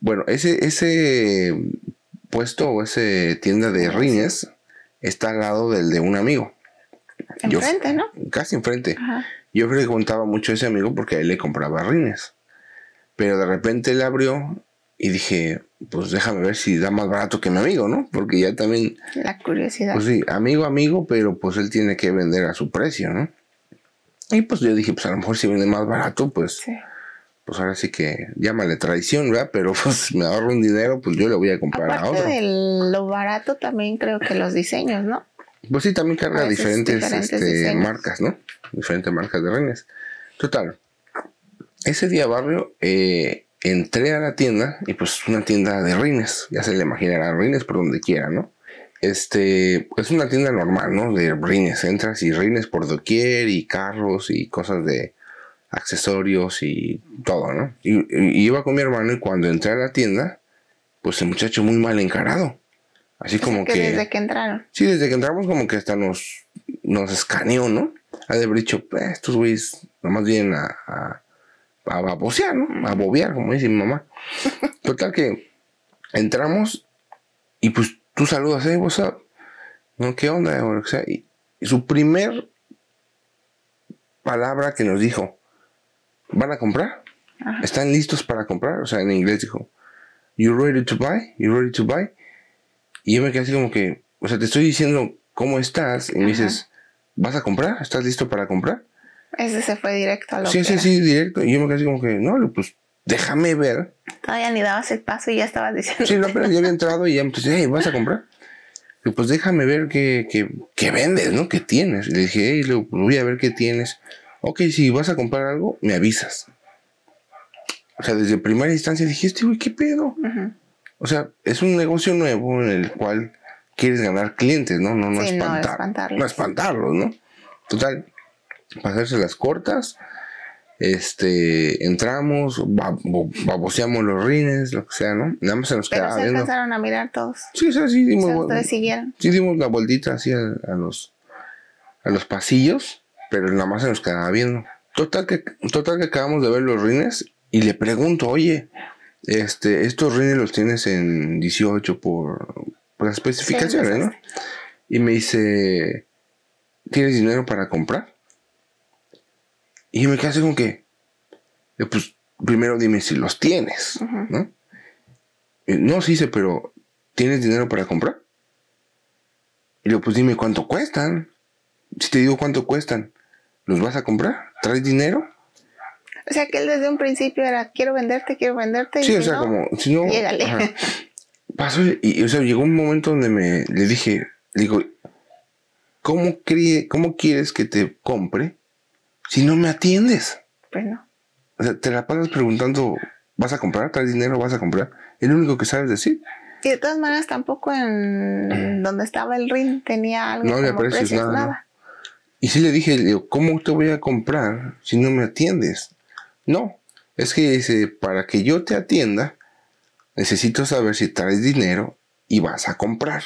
Bueno, ese puesto o ese tienda de rines está al lado del de un amigo. Enfrente, ¿no? Casi enfrente. Ajá. Yo frecuentaba mucho a ese amigo porque a él le compraba rines. Pero de repente él abrió y dije, pues déjame ver si da más barato que mi amigo, ¿no? Porque ya también... La curiosidad. Pues sí, amigo, pero pues él tiene que vender a su precio, ¿no? Y pues yo dije, pues a lo mejor si vende más barato, pues... Sí. Pues ahora sí que llámale traición, ¿verdad? Pero pues me ahorro un dinero, pues yo le voy a comprar a otro. Aparte de lo barato, también creo que los diseños, ¿no? Pues sí, también carga diferentes diseños. marcas, ¿no? Diferentes marcas de rines. Total, ese día, Barrio, entré a la tienda y pues una tienda de rines. Ya se le imaginarán rines por donde quiera, ¿no? Es una tienda normal, ¿no? De rines. Entras y rines por doquier y carros y cosas de accesorios y todo, ¿no? Y iba con mi hermano y cuando entré a la tienda, pues el muchacho muy mal encarado. Así como que... desde que entraron. Sí, desde que entramos como que hasta nos escaneó, ¿no? Ha de haber dicho, estos güeyes nomás vienen a babosear, ¿no? A bobear, como dice mi mamá. Total que entramos y pues tú saludas, what's up? ¿No? ¿Qué onda? O sea, y su primer palabra que nos dijo, ¿van a comprar? Ajá. ¿Están listos para comprar? O sea, en inglés dijo, You ready to buy? You ready to buy? Y yo me quedé así como que, o sea, te estoy diciendo cómo estás y me dices, ¿vas a comprar? ¿Estás listo para comprar? Ese se fue directo a lo que sí, directo. Y yo me quedé así como que, no, pues déjame ver. Todavía ni dabas el paso y ya estabas diciendo. Sí, no, pero ya había entrado y ya me dice, hey, ¿vas a comprar? Y pues déjame ver qué vendes, ¿no? ¿Qué tienes? Y le dije, hey, voy a ver qué tienes. Ok, si vas a comprar algo, me avisas. O sea, desde primera instancia dijiste, güey, ¿qué pedo? O sea, es un negocio nuevo en el cual quieres ganar clientes, ¿no? No espantarlos, ¿no? Total, para hacerse las cortas, entramos, baboseamos los rines, lo que sea, ¿no? Nada más se nos quedaba viendo. Pero se alcanzaron a mirar todos. Sí, o sea, sí dimos, sí dimos la vueltita así a los pasillos, pero nada más se nos quedaba viendo. Total que acabamos de ver los rines y le pregunto, oye, estos rines los tienes en 18 por las especificaciones, ¿no? Y me dice, ¿tienes dinero para comprar? Y yo me quedé así como que, pues primero dime si los tienes, ¿no? No, sí, pero ¿tienes dinero para comprar? Y luego, pues dime cuánto cuestan. Si te digo cuánto cuestan, ¿los vas a comprar? ¿Traes dinero? O sea, que él desde un principio era, quiero venderte. Sí, y o sea, no, como, si no... llégale. Pasó y, o sea, llegó un momento donde le digo, ¿cómo quieres que te compre si no me atiendes? Pues no. O sea, te la pasas preguntando, ¿vas a comprar? ¿Traes dinero? ¿Vas a comprar? Es lo único que sabes decir. Y de todas maneras tampoco en donde estaba el ring tenía algo. No había precios, nada. No. Y sí le dije, ¿cómo te voy a comprar si no me atiendes? No, es que dice, para que yo te atienda, necesito saber si traes dinero y vas a comprar.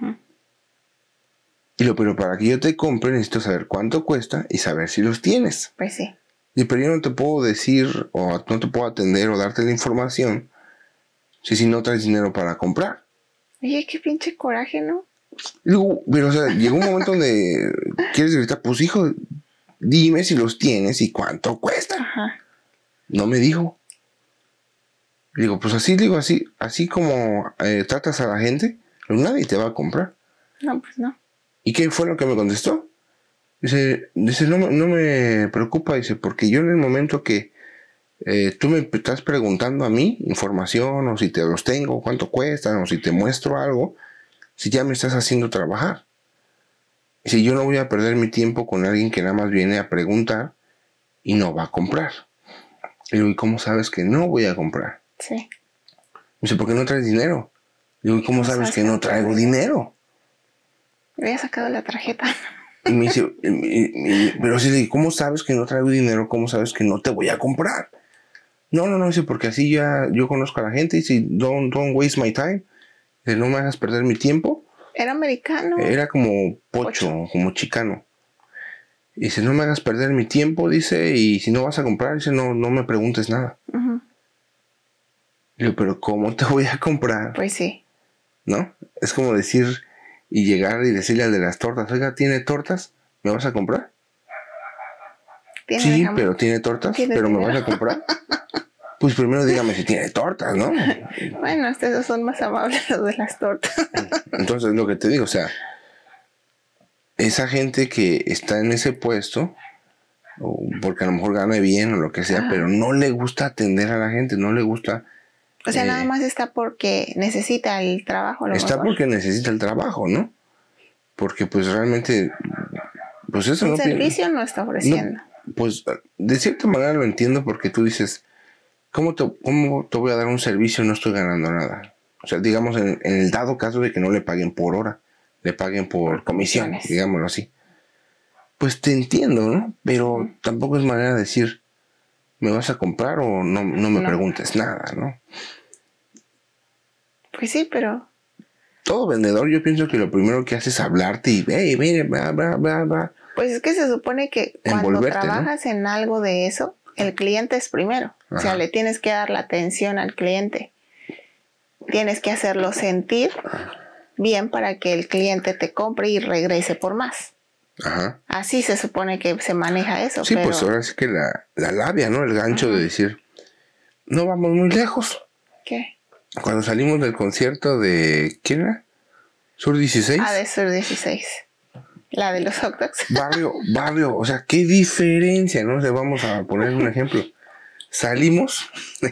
Pero para que yo te compre, necesito saber cuánto cuesta y saber si los tienes. Pues sí. Pero yo no te puedo decir, o no te puedo atender o darte la información si no traes dinero para comprar. Oye, qué pinche coraje, ¿no? Pero, o sea, llegó un momento donde quieres gritar, pues hijo, dime si los tienes y cuánto cuesta. No me dijo. Pues así como tratas a la gente, nadie te va a comprar. No, pues no. ¿Y qué fue lo que me contestó? Dice, no me preocupa, dice, porque yo en el momento que tú me estás preguntando a mí información, o si te los tengo, cuánto cuestan, o si te muestro algo, si ya me estás haciendo trabajar. Si yo no voy a perder mi tiempo con alguien que nada más viene a preguntar y no va a comprar. ¿Y cómo sabes que no voy a comprar? Sí. Dice, ¿por qué no traes dinero? ¿Y cómo sabes que no traigo dinero? Me había sacado la tarjeta. Y me dice, pero sí, ¿cómo sabes que no traigo dinero? ¿Cómo sabes que no te voy a comprar? No, dice, porque así ya yo conozco a la gente y dice, don't waste my time. Dice, no me hagas perder mi tiempo. Era americano. Era como pocho, como chicano. Y dice, no me hagas perder mi tiempo, dice, y si no vas a comprar, dice, no me preguntes nada. Le digo, pero ¿cómo te voy a comprar? Pues sí. ¿No? Es como decir y llegar y decirle al de las tortas, oiga, ¿tiene tortas? ¿Me vas a comprar? Sí, pero ¿tiene tortas? ¿Pero me vas a comprar? Pues primero dígame si tiene tortas, ¿no? Bueno, ustedes son más amables los de las tortas. Entonces, lo que te digo, o sea, esa gente que está en ese puesto, o porque a lo mejor gana bien o lo que sea, pero no le gusta atender a la gente, no le gusta... O sea, nada más está porque necesita el trabajo. Está porque necesita el trabajo, ¿no? Porque pues realmente... pues eso un servicio no está ofreciendo. No, pues de cierta manera lo entiendo porque tú dices... ¿Cómo te voy a dar un servicio y no estoy ganando nada? O sea, digamos, en el dado caso de que no le paguen por hora, le paguen por comisión, digámoslo así. Pues te entiendo, ¿no? Pero tampoco es manera de decir, ¿me vas a comprar o no me preguntes nada, ¿no? Pues sí, pero... Todo vendedor yo pienso que lo primero que hace es hablarte y, hey, mire, bla. Pues es que se supone que cuando trabajas, ¿no?, en algo de eso, el cliente es primero. Ajá. O sea, le tienes que dar la atención al cliente. Tienes que hacerlo sentir bien para que el cliente te compre y regrese por más. Ajá. Así se supone que se maneja eso. Sí, pero... pues ahora sí que la labia, ¿no? El gancho de decir, no vamos muy lejos. ¿Qué? Cuando salimos del concierto de... ¿quién era? ¿Sur 16? Ah, de Sur 16. La de los hot dogs. Barrio, o sea, qué diferencia, ¿no? O sea, vamos a poner un ejemplo. Salimos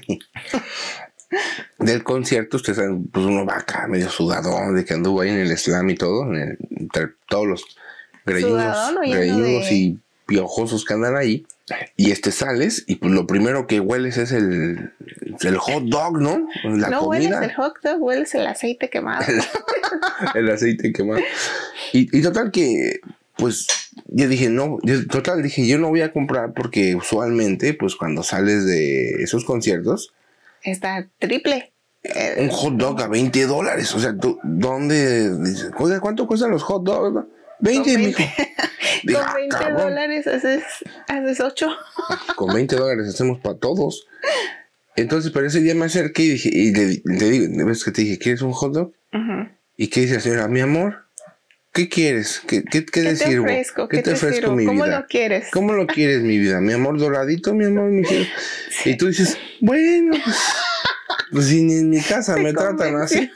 del concierto, ustedes saben, pues uno va acá medio sudadón, de que anduvo ahí en el slam y todo, entre todos los greñudos y piojosos que andan ahí. Y sales y pues lo primero que hueles es el hot dog, ¿no? La no comida. Hueles el hot dog, hueles el aceite quemado. El aceite quemado. Y total que, pues, yo dije, yo no voy a comprar porque usualmente, pues, cuando sales de esos conciertos... Está triple. Un hot dog a $20. O sea, ¿tú dónde? Oiga, ¿cuánto cuestan los hot dogs? 20, mijo. Con $20 haces 8. Con $20 hacemos para todos. Entonces, pero ese día me acerqué y dije, y le digo, ¿ves que te dije, ¿quieres un hot dog? Uh-huh. ¿Y qué dice la señora? Mi amor, ¿qué quieres? ¿Qué te sirvo? ¿Qué te ofrezco, mi vida? ¿Cómo lo quieres? ¿Cómo lo quieres, mi vida? Mi amor doradito, mi amor, mi cielo. Sí. Y tú dices, bueno, pues si ni en mi casa me tratan así.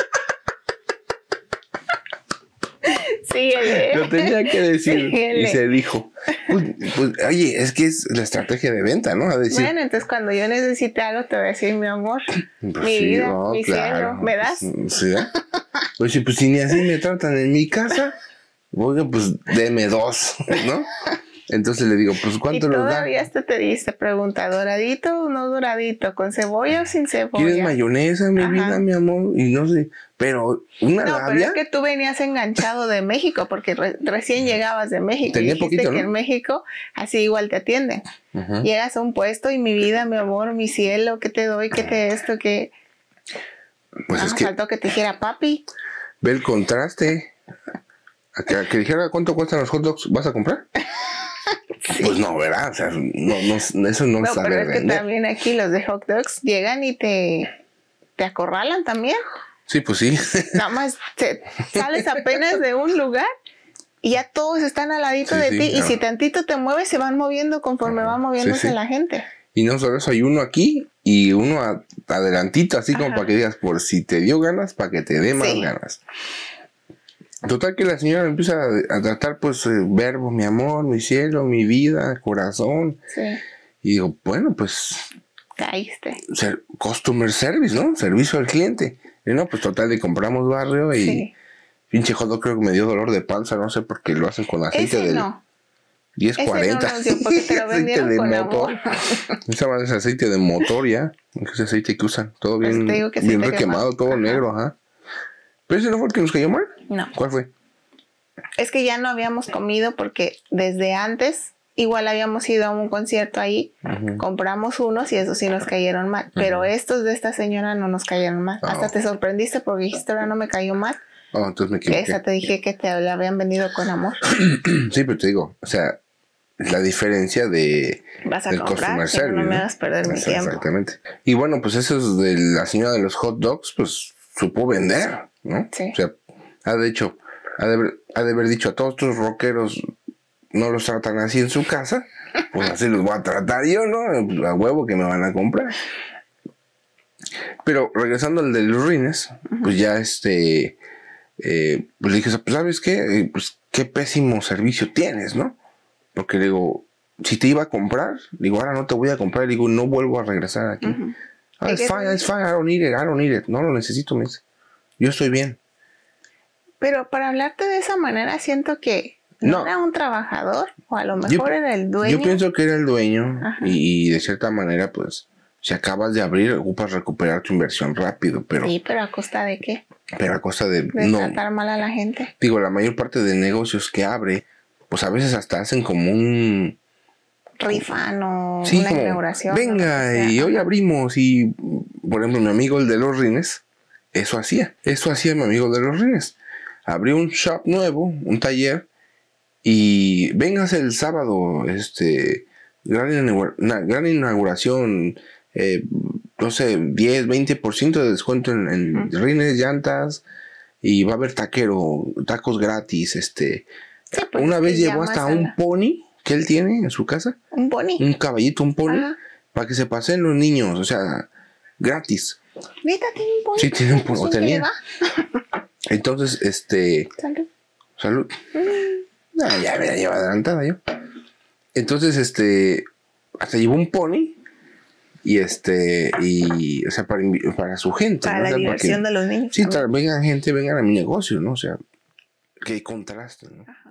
Síguele. Lo tenía que decir. Síguele. Y se dijo. Pues, oye, es que es la estrategia de venta, ¿no? A decir, bueno, entonces cuando yo necesite algo te voy a decir, mi amor, pues mi vida, mi cielo, ¿me das? Sí. Oye, pues si ni así me tratan en mi casa, oiga, pues deme 2, ¿no? Entonces le digo, pues ¿cuánto nos da? Todavía hasta te pregunta, ¿doradito o no doradito? ¿Con cebolla o sin cebolla? ¿Quieres mayonesa, mi vida, mi amor? Y no sé, pero una labia... pero es que tú venías enganchado de México, porque recién llegabas de México. Tenía y dijiste poquito, ¿no? Que en México así igual te atienden. Uh-huh. Llegas a un puesto y mi vida, mi amor, mi cielo, ¿qué te doy? ¿Qué te esto? ¿Qué? Pues es que... faltó que te dijera papi. Ve el contraste. A que dijera, ¿cuánto cuestan los hot dogs? ¿Vas a comprar? Sí. Pues no, ¿verdad? O sea, eso no sabe pero es vender. Que también aquí los de hot dogs llegan y te acorralan también. Sí, pues sí. Nada más sales apenas de un lugar y ya todos están al ladito de ti. Claro. Y si tantito te mueves, se van moviendo conforme va moviéndose la gente. Y no solo eso, hay uno aquí y uno adelantito, así como para que digas, por si te dio ganas, para que te dé más ganas. Total que la señora empieza a tratar, pues, verbo, mi amor, mi cielo, mi vida, corazón. Sí. Y digo, bueno, pues... caíste. Customer service, ¿no? Servicio al cliente. Y no, pues total, le compramos barrio y... pinche hot dog creo que me dio dolor de panza, no sé, porque lo hacen con aceite del... no. 1040. Ese no nos dio porque te lo vendieron aceite de con motor. Esa madre es aceite de motor ya. Ese aceite que usan. Todo bien, bien requemado, todo negro, ajá. ¿Pero ese no fue el que nos cayó mal? No. ¿Cuál fue? Es que ya no habíamos comido porque desde antes igual habíamos ido a un concierto ahí, compramos unos y esos sí nos cayeron mal. Pero estos de esta señora no nos cayeron mal. Hasta te sorprendiste porque dijiste, ahora no me cayó mal. Entonces me equivoqué. Esa te dije que te la habían vendido con amor. Sí, pero te digo, o sea, la diferencia de vas a del comprar, customer service, no me hagas perder mi tiempo. Exactamente. Y bueno, pues eso es de la señora de los hot dogs, pues supo vender, ¿no? Sí. O sea, ha de haber dicho a todos estos rockeros, no los tratan así en su casa, pues así los voy a tratar yo, ¿no? A huevo que me van a comprar. Pero regresando al de los rines, pues ya pues le dije, pues ¿sabes qué? Pues qué pésimo servicio tienes, ¿no? Porque le digo, si te iba a comprar, digo, ahora no te voy a comprar, digo, no vuelvo a regresar aquí. It's fine, I don't need it, no lo necesito, me dice. Yo estoy bien. Pero para hablarte de esa manera, siento que no era un trabajador, o a lo mejor era el dueño. Yo pienso que era el dueño, y de cierta manera, pues, si acabas de abrir, ocupas recuperar tu inversión rápido, pero... Sí, pero ¿a costa de qué? Pero a costa de tratar mal a la gente. Digo, la mayor parte de negocios que abre, pues a veces hasta hacen como un... rifan o una inauguración. Venga, y hoy abrimos, y por ejemplo, mi amigo el de los rines, eso hacía mi amigo de los rines. Abrió un shop nuevo, un taller, y véngase el sábado, gran inauguración, no sé, 10, 20% de descuento en rines, llantas, y va a haber tacos gratis, Sí, pues una vez llevó hasta un pony que él tiene en su casa. ¿Un pony? Un caballito, un pony, para que se pasen los niños, o sea, gratis. ¿Neta tiene un pony? Sí, tiene un pony, tenía. Entonces, Salud. No, ya me la llevo adelantada yo. Entonces, hasta llevó un pony y o sea, para su gente. Para la diversión de los niños. Sí, vengan a mi negocio, ¿no? O sea, qué contraste, ¿no?